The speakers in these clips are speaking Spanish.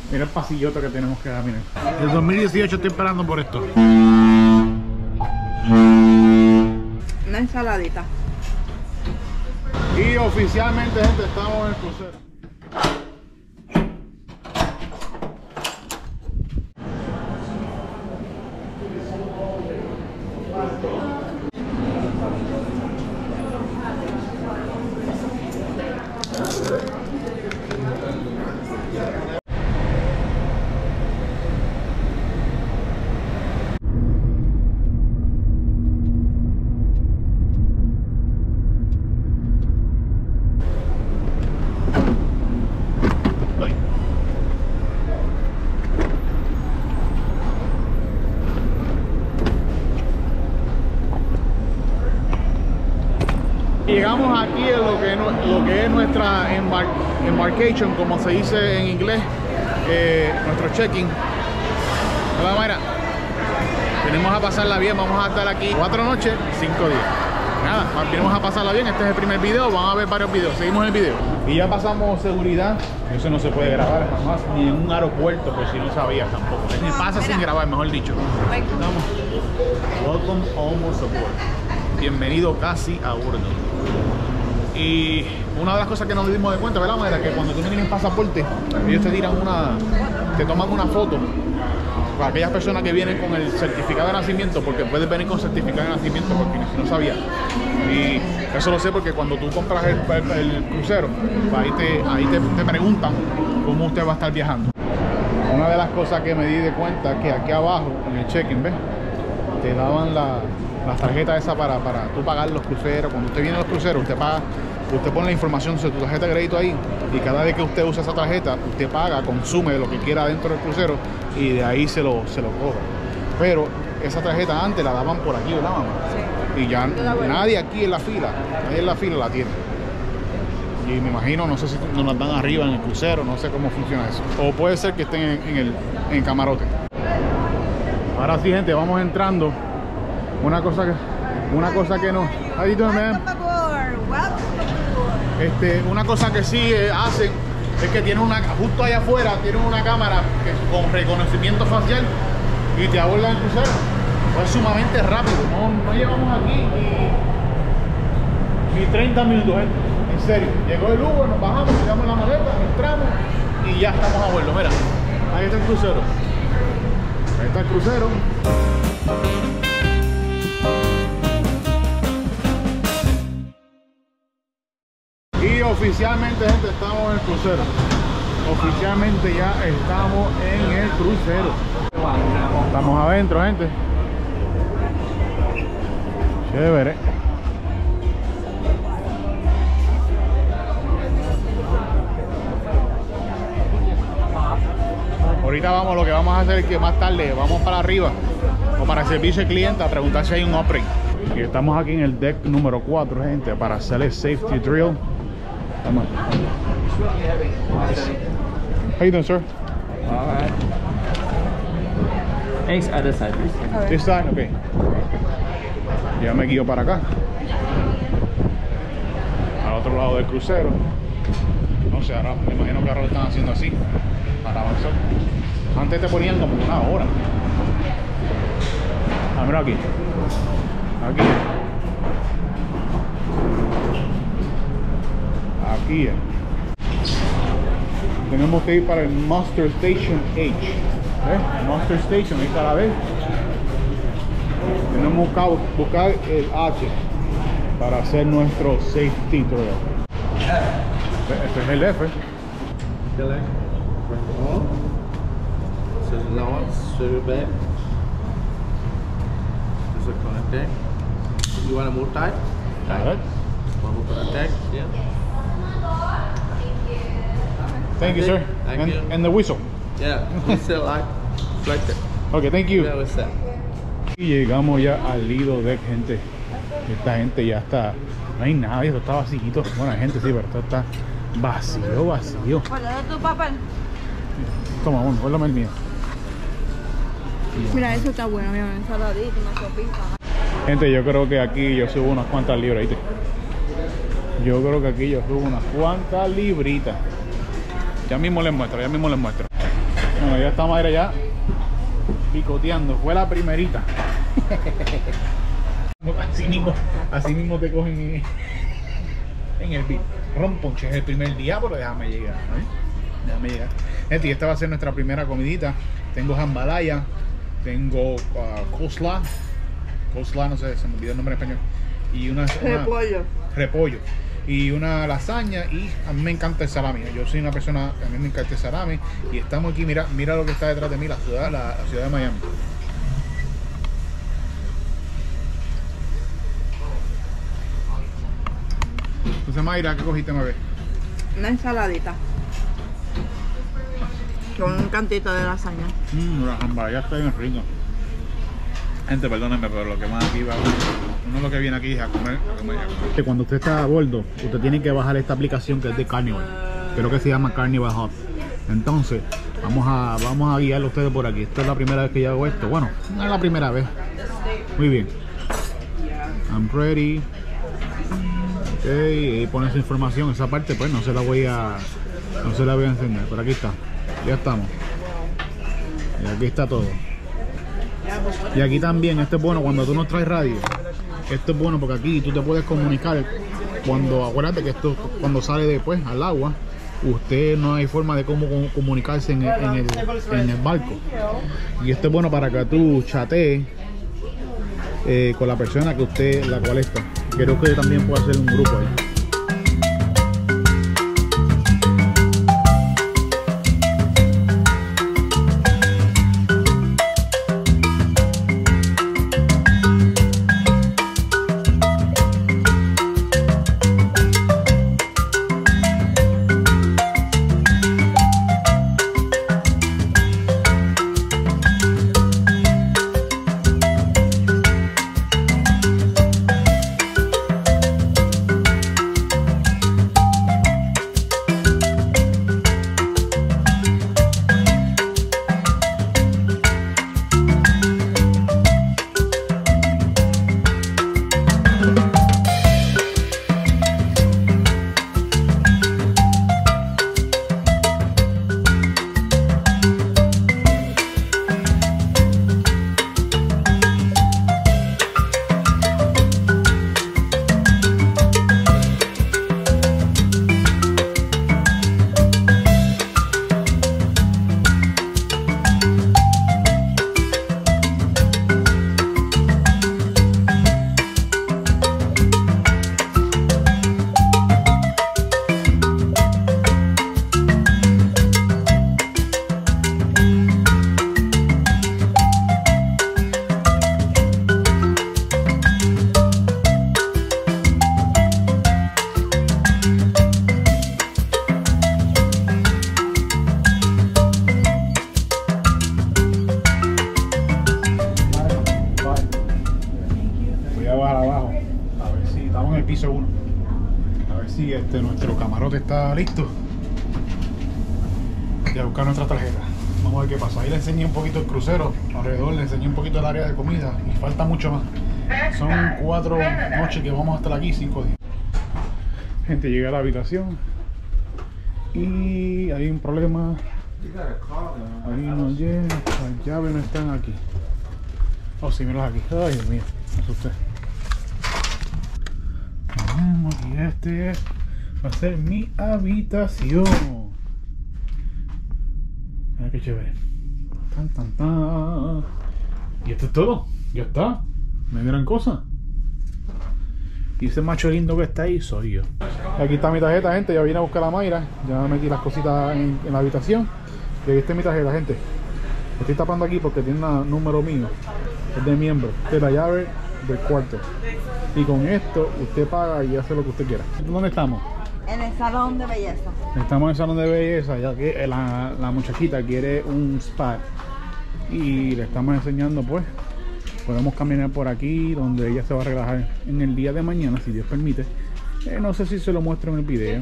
Mira el pasillote que tenemos que dar, miren. Desde 2018 estoy esperando por esto. Una ensaladita. Y oficialmente, gente, estamos en el crucero. Llegamos aquí en lo que es nuestra embarcation, como se dice en inglés, nuestro check-in. Hola Mayra, venimos a pasarla bien, vamos a estar aquí 4 noches, 5 días. Nada, venimos a pasarla bien, este es el primer video, van a ver varios videos, seguimos en el video. Y ya pasamos seguridad, eso no se puede grabar jamás, ni en un aeropuerto, pues si no sabías tampoco. Ni pasa sin grabar, mejor dicho. Estamos. Welcome almost aboard. Bienvenido casi a bordo. Y una de las cosas que nos dimos de cuenta, ¿verdad? Era que cuando tú tienes el pasaporte, ellos te toman una foto para aquellas personas que vienen con el certificado de nacimiento, porque puedes venir con certificado de nacimiento, porque si no sabía. Y eso lo sé porque cuando tú compras el crucero, ahí te preguntan cómo usted va a estar viajando. Una de las cosas que me di de cuenta es que aquí abajo, en el check-in, ¿ves? Te daban las tarjetas esas para tú pagar los cruceros. Cuando usted viene a los cruceros, usted pone la información sobre tu tarjeta de crédito ahí, y cada vez que usted usa esa tarjeta, usted paga, consume lo que quiera dentro del crucero y de ahí se lo cobra. Pero esa tarjeta antes la daban por aquí, ¿verdad, mamá? Sí. Y ya nadie aquí en la fila, la tiene. Y me imagino, no sé si nos las dan arriba en el crucero, no sé cómo funciona eso. O puede ser que estén en el camarote. Ahora sí, gente, vamos entrando. Una cosa que no. Ahí una cosa que sí hacen es que tiene justo allá afuera tienen una cámara con reconocimiento facial y te abordan el crucero. Fue sumamente rápido. No llevamos aquí ni 30 minutos, gente. En serio. Llegó el Uber, nos bajamos, tiramos la maleta, entramos y ya estamos a bordo. Mira, ahí está el crucero. Ahí está el crucero. Y oficialmente, gente, estamos en el crucero. Oficialmente ya estamos en el crucero. Estamos adentro, gente. Chévere. Ahorita lo que vamos a hacer es que más tarde vamos para arriba o para el servicio al cliente a preguntar si hay un upgrade. Y estamos aquí en el deck número 4, gente, para hacer el safety drill. Come on. How you doing, sir? All right. Thanks, other side, please. This side, okay. Ya me guío para acá, al otro lado del crucero. No sé, ahora me imagino que ahora lo están haciendo así para avanzar. Antes te ponían como una hora. Ah, mira aquí. Aquí. Tenemos que ir para el Muster Station H. ¿Ves? Muster Station, ahí cada vez. Tenemos que buscar el H para hacer nuestro safety drill. Este es el F. So now straight back. This is contact. You want to move tight? Tight. Want to move contact? Yeah. Thank you, sir. Thank you. And the whistle. Yeah. Whistle like that. Okay, thank you. Yeah, what's that? Y llegamos ya al Lido Deck, gente. Esta gente ya está. No hay nadie, esto está vacío. Bueno, hay gente sí, pero esto está vacío. Guarda tu papel. Toma, bueno, guárdame el mío. Mira, eso está bueno, mira, ensaladita, una sopita. Gente, yo creo que aquí yo subo unas cuantas libras, ¿viste? Yo creo que aquí yo subo unas cuantas libritas. Ya mismo les muestro. Bueno, ya está Mayra ya picoteando. Fue la primerita. Así mismo te cogen en el beat. Romponche es el primer día, pero déjame llegar, ¿eh? Déjame llegar. Gente, y esta va a ser nuestra primera comidita. Tengo jambalaya, tengo coleslaw, no sé, se me olvidó el nombre en español. Y repollo. Y una lasaña, y a mí me encanta el salami. Yo soy una persona, a mí me encanta el salami. Y estamos aquí, mira lo que está detrás de mí, la ciudad de Miami. Entonces, Mayra, ¿qué cogiste, Mabel? Una ensaladita. Con un cantito de lasaña. La jambalaya está bien rico. Gente, perdónenme, pero lo que más aquí va, uno lo que viene aquí es a comer. Cuando usted está a bordo, usted tiene que bajar esta aplicación que es de Carnival. Creo que se llama Carnival Hub. Entonces, vamos a guiarlo a ustedes por aquí. Esta es la primera vez que yo hago esto. Bueno, no es la primera vez. Muy bien. I'm ready. Ok, y pone su información. Esa parte pues no se la voy a enseñar. Pero aquí está. Ya estamos. Y aquí está todo. Y aquí también, esto es bueno cuando tú no traes radio. Esto es bueno porque aquí tú te puedes comunicar. Acuérdate que esto cuando sale después al agua, usted no hay forma de cómo comunicarse en el barco. Y esto es bueno para que tú chatees con la persona la cual está. Creo que también puede hacer un grupo ahí. Piso 1. A ver si nuestro camarote está listo. Y a buscar nuestra tarjeta. Vamos a ver qué pasa. Ahí le enseñé un poquito el crucero. Alrededor le enseñé un poquito el área de comida. Y falta mucho más. Son 4 noches que vamos a estar aquí, 5 días. Gente, llegué a la habitación. Y hay un problema. Ahí no llega. Las llaves no están aquí. Oh, sí, míralas aquí. Ay, Dios mío. Me asusté. Y este va a ser mi habitación. Mira qué chévere. Tan, tan, tan. Y esto es todo. Ya está. No hay gran cosa. Y ese macho lindo que está ahí soy yo. Aquí está mi tarjeta, gente. Ya vine a buscar a Mayra. Ya metí las cositas en la habitación. Y aquí está mi tarjeta, gente. Estoy tapando aquí porque tiene un número mío. Es de miembro. Esta es la llave del cuarto. Y con esto usted paga y hace lo que usted quiera. ¿Dónde estamos? En el salón de belleza. Estamos en el salón de belleza, ya que la muchachita quiere un spa. Y le estamos enseñando, pues, podemos caminar por aquí, donde ella se va a relajar en el día de mañana, si Dios permite. No sé si se lo muestro en el video.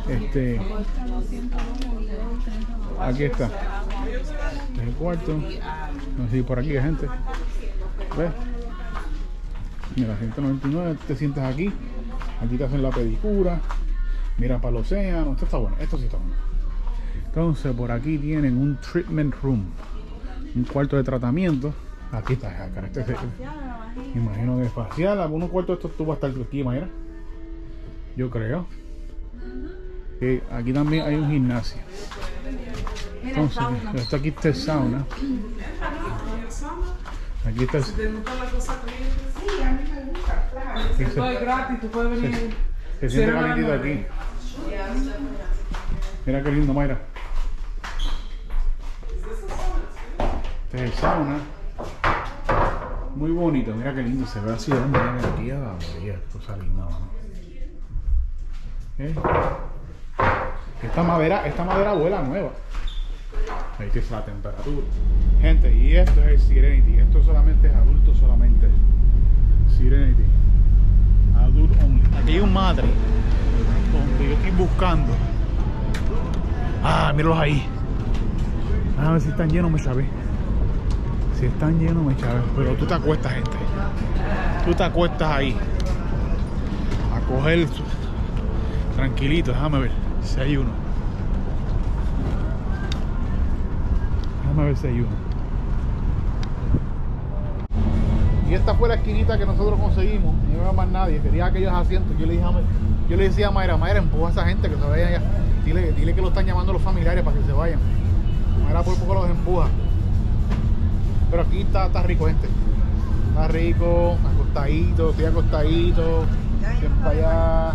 Aquí está. Este es el cuarto. No sé si por aquí hay gente. ¿Ves? Mira, 199, te sientas aquí te hacen la pedicura, mira para el océano, esto está bueno, esto sí está bueno. Entonces por aquí tienen un treatment room, un cuarto de tratamiento. Aquí está, acá, imagino que es facial. Algunos cuartos de estos tú vas a estar aquí, imagina. Yo creo. Aquí también hay un gimnasio. Entonces, esto aquí está el sauna. Aquí está el... Esto es gratis, tú puedes venir. Se siente calentito aquí. Mira qué lindo, Mayra. Este es el sauna. Muy bonito, mira qué lindo. Se ve así de donde viene aquí a la orilla. Cosa linda, ¿no? Esta madera vuela nueva. Ahí que es la temperatura. Gente, y esto es el Serenity. Esto solamente es adulto, solamente. Serenity. Adult only. Aquí hay un madre donde yo estoy buscando. Ah, míralos ahí. A ver si están llenos, me chavé. Si están llenos, me chavé. Pero tú te acuestas, gente. Tú te acuestas ahí a coger tranquilito. Déjame ver si hay uno. Déjame ver si hay uno. Y esta fue la esquinita que nosotros conseguimos. No iba más nadie. Quería aquellos asientos. Yo le decía a Mayra, empuja a esa gente que se vayan allá. Dile que lo están llamando los familiares para que se vayan. Mayra por poco los empuja. Pero aquí está rico, gente. Está rico, acostadito, estoy acostadito. Siempre allá.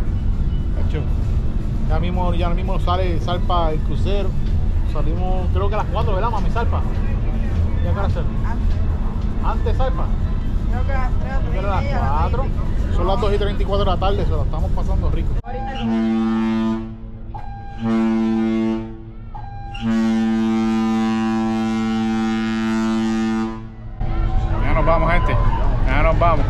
Ya mismo sale Salpa el crucero. Salimos, creo que a las 4, ¿verdad, mami? Salpa. ¿Ya qué hora es? Antes Salpa. Creo que a las 3 Creo que a las 4. Son las 2:34 de la tarde, se lo estamos pasando rico. Ya nos vamos, gente. Ya nos vamos.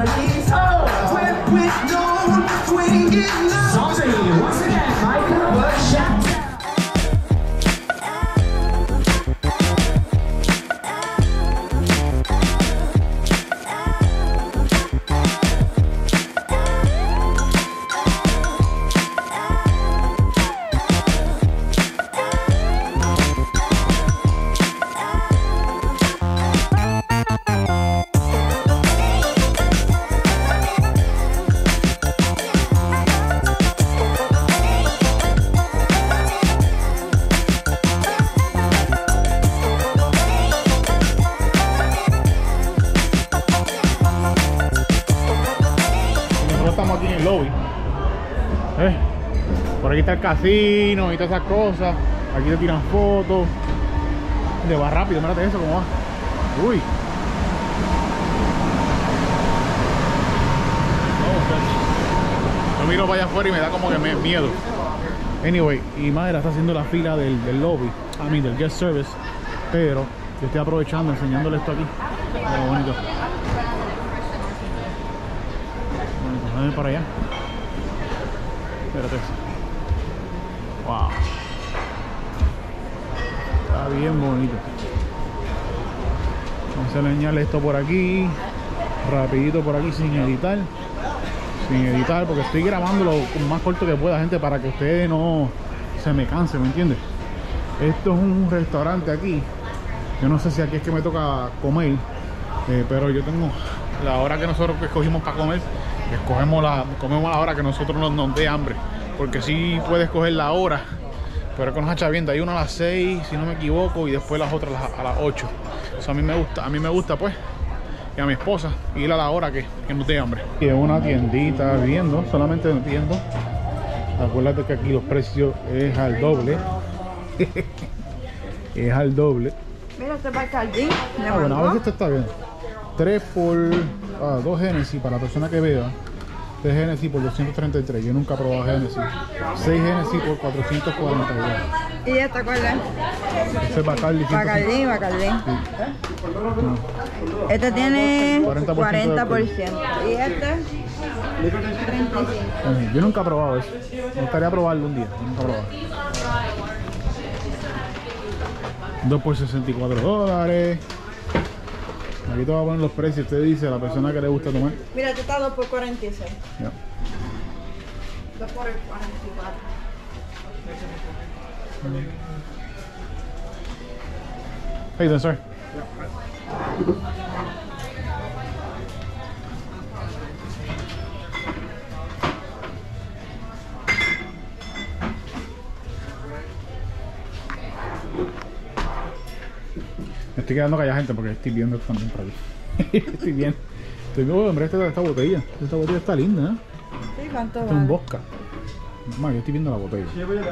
Estamos aquí en el lobby. Por aquí está el casino y todas esas cosas. Aquí te tiran fotos. Le va rápido, mírate eso cómo va. Uy. Yo miro para allá afuera y me da como que miedo. Anyway, y Mayra está haciendo la fila del lobby, del guest service. Pero yo estoy aprovechando, enseñándole esto aquí. Oh, bonito. Déjame para allá. Espérate. Wow. Está bien bonito. Vamos a enseñarle esto por aquí. Rapidito por aquí sin editar. Sin editar porque estoy grabando lo más corto que pueda, gente, para que ustedes no se me cansen, ¿me entiendes? Esto es un restaurante aquí. Yo no sé si aquí es que me toca comer. Pero yo tengo la hora que nosotros escogimos para comer. Comemos la hora que nosotros nos dé hambre, porque si puedes coger la hora, pero con las chaviendas hay una a las 6 si no me equivoco y después las otras a las 8. Eso a mí me gusta pues, y a mi esposa ir a la hora que nos dé hambre. Y es una tiendita viendo, solamente viendo. Acuérdate que aquí los precios es al doble. Es al doble. Mira, este va el jardín. Bueno, a ver si esto está bien. 3 por 2 Genesis para la persona que vea. 3 Genesis por 233. Yo nunca he probado Genesis. 6 Genesis por 442. ¿Y esta cuál es? Ese es Bacardi. Bacardi. Sí. Este tiene 40%. Y este 35. Yo nunca he probado eso. Me gustaría probarlo un día. Nunca he probado. 2 por $64. Aquí te voy a poner los precios. Usted dice a la persona que le gusta tomar. Mira, este está 2 por 46. Ya. 2 por 44. How you doing, sir? Me estoy quedando callada, gente, porque estoy viendo también por aquí. Estoy viendo. Hombre, esta botella. Esta botella está linda, ¿eh? Sí, ¿cuánto Es un vodka. Más, yo estoy viendo la botella.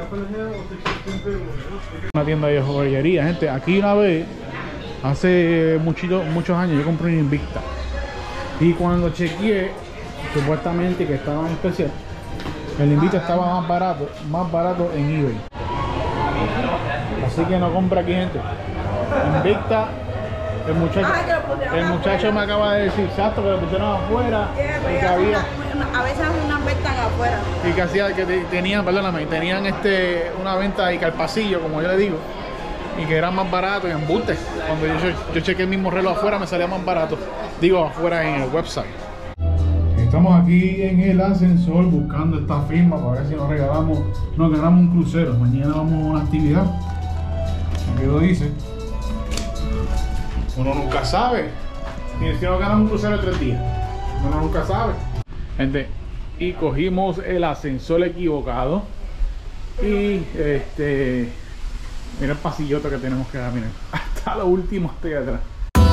Una tienda de joyería, gente. Aquí una vez, hace muchos años, yo compré una Invicta. Y cuando chequeé, supuestamente que estaba en especial, el Invicta estaba más barato en eBay. Así que no compra aquí, gente. Invicta, el muchacho me acaba de decir, exacto, que lo pusieron afuera y que había... A veces hacen unas ventas afuera. Y que hacía, que tenían, perdóname, tenían una venta y calpacillo, como yo le digo, y que era más barato y embuste. Cuando yo chequeé el mismo reloj afuera, me salía más barato. Digo, afuera en el website. Estamos aquí en el ascensor buscando esta firma para ver si nos ganamos un crucero. Mañana vamos a una actividad. Aquí lo dice. Uno nunca sabe. Y si no ganas un crucero de 3 días, uno nunca sabe. Gente, y cogimos el ascensor equivocado. Y mira el pasillote que tenemos que dar, miren. Hasta lo último, hasta allá atrás.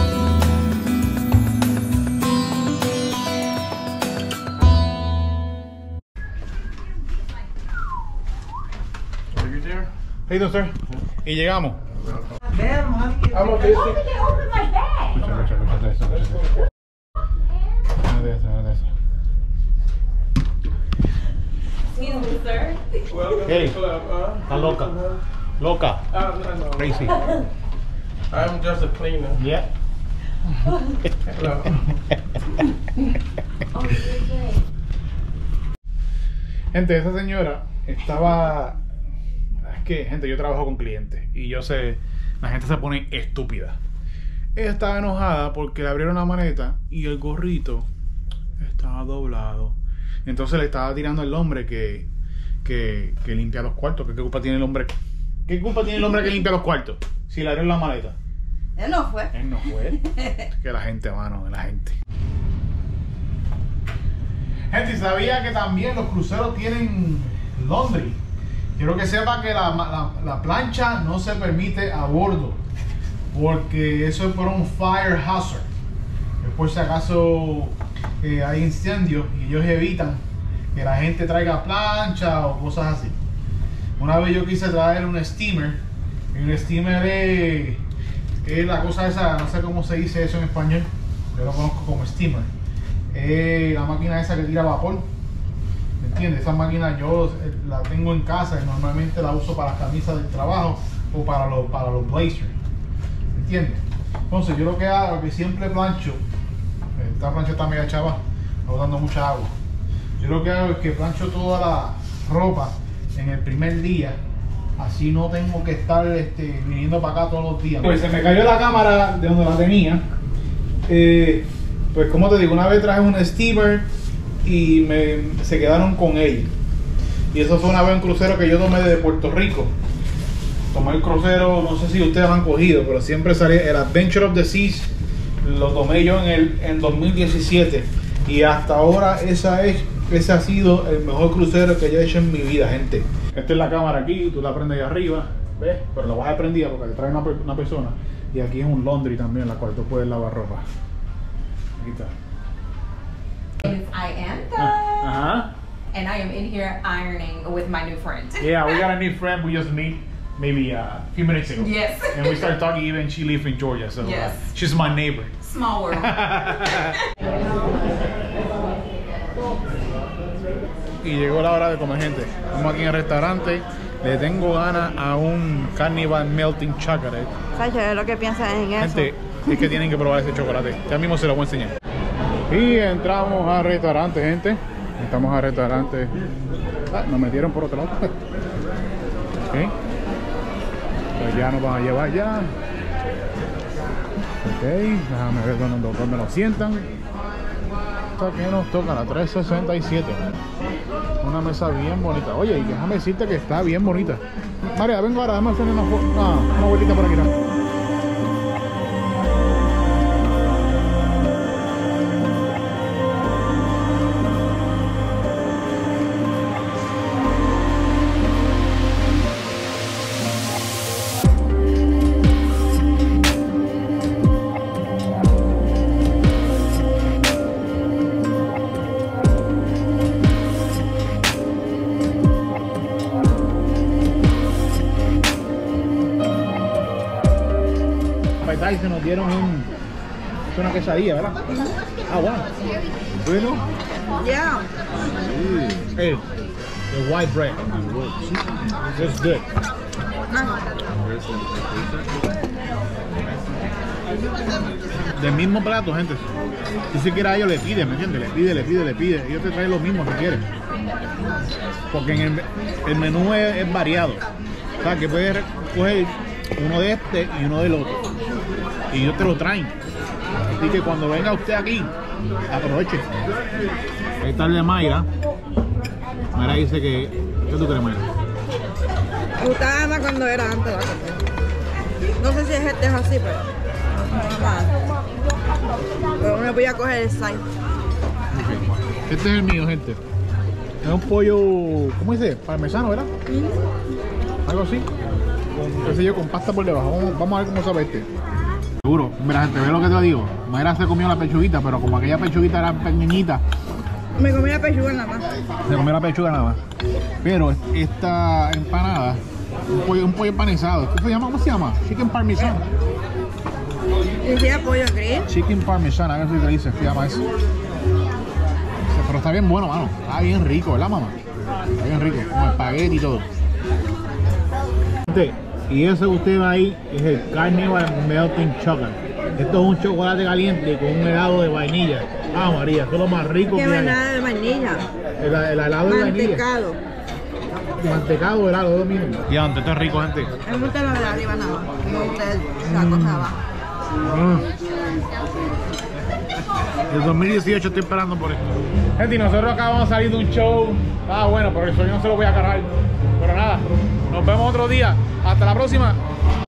Hey, sir. Y llegamos. Escucha eso. Excuse me, sir. Hey, está loca. Loca. No. Crazy. I'm just a cleaner. Yeah. Hello. Gente, esa señora estaba... Es que, gente, yo trabajo con clientes y yo sé, la gente se pone estúpida. Ella estaba enojada porque le abrieron la maleta y el gorrito estaba doblado. Entonces le estaba tirando al hombre que limpia los cuartos. ¿Qué culpa tiene el hombre? ¿Qué culpa tiene el hombre que limpia los cuartos? Si le abrieron la maleta. Él no fue. Él no fue. Que la gente, mano, la gente. Gente, ¿sabía que también los cruceros tienen laundry? Quiero que sepa que la plancha no se permite a bordo, porque eso es por un fire hazard. Es por si acaso hay incendios y ellos evitan que la gente traiga plancha o cosas así. Una vez yo quise traer un steamer, y un steamer es la cosa esa, no sé cómo se dice eso en español, yo lo conozco como steamer. La máquina esa que tira vapor. ¿Me entiendes? Esa máquina yo la tengo en casa y normalmente la uso para las camisas del trabajo o para los blazers. ¿Me entiendes? Entonces yo lo que hago, que siempre plancho, esta plancha está media chava, está dando mucha agua. Yo lo que hago es que plancho toda la ropa en el primer día, así no tengo que estar viniendo para acá todos los días. Pues se me cayó la cámara de donde la tenía. Pues como te digo, una vez traje un steamer y se quedaron con él. Y eso fue una vez un crucero que yo tomé desde Puerto Rico. Tomé el crucero, no sé si ustedes lo han cogido, pero siempre salía el Adventure of the Seas. Lo tomé yo en 2017 y hasta ahora ese ha sido el mejor crucero que yo he hecho en mi vida, gente. Esta es la cámara aquí, tú la prendes ahí arriba, ¿ves? Pero la vas a prendida porque te trae una persona. Y aquí es un laundry también, la cual tú puedes lavar ropa. Aquí está. I am though. And I am in here ironing with my new friend. Yeah, we got a new friend. We just meet maybe a few minutes ago. Yes. And we started talking even she lives in Georgia, so Yes. She's my neighbor. Small world. Y llegó la hora de comer, gente. Estamos aquí en el restaurante. Le tengo ganas a un Carnival Melting Chocolate. Sacho, es lo que piensas en eso. Gente, es que tienen que probar ese chocolate. Ya mismo se lo voy a enseñar. Y entramos al restaurante, gente. Estamos al restaurante. Nos metieron por otro lado. Ok. Pues ya nos van a llevar ya. Ok. Déjame ver dónde nos sientan. Hasta que nos toca la 367. Una mesa bien bonita. Oye, y déjame decirte que está bien bonita. María, vengo ahora, déjame hacer una vueltita por aquí. ¿No? Y se nos dieron una quesadilla, ¿verdad? Ah, bueno. Bueno. Yeah. Hey, the white bread. It's good. Del mismo plato, gente. Si se quiere a ellos le pide, ¿me entiendes? Le pide. Ellos te traen lo mismo si quieren. Porque en el menú es variado. O sea, que puedes coger uno de este y uno del otro. Y ellos te lo traen. Así que cuando venga usted aquí, aproveche. Ahí está el de Mayra. Mayra dice que... ¿Qué tú crees, Mayra? Me gustaba más cuando era antes la cosa. No sé si este es así, pero... Pero me voy a coger el side. Okay. Este es el mío, gente. Es un pollo... ¿Cómo dice? Parmesano, ¿verdad? Algo así. Con, qué sé yo, con pasta por debajo. Vamos a ver cómo sabe este. Seguro, mira gente, ve lo que te digo. Mayra se comió la pechuguita, pero como aquella pechuguita era pequeñita, Me comí la pechuga nada más. se comió la pechuga nada más. Pero esta empanada, un pollo empanizado, ¿qué se llama? ¿Cómo se llama? Chicken parmesan. Decía pollo grill. Chicken parmesan, a ver si te dice, se llama eso. Pero está bien bueno, mano. Está bien rico, ¿verdad, mamá? Está bien rico, con espagueti y todo. Y ese que usted ve ahí es el Carnival Melting Chocolate. Esto es un chocolate caliente con un helado de vainilla. Ah, María, eso es lo más rico Que que hay. nada de vainilla. El helado de vainilla. Mantecado. Mantecado, helado, es lo mismo. Y antes, esto es rico, gente. Me gusta lo de arriba nada más. Me gusta la cosa de abajo. El 2018 estoy esperando por esto. Gente, y nosotros acabamos de salir de un show. Ah, bueno, por eso yo no se lo voy a cargar. Pero nada, nos vemos otro día. Hasta la próxima.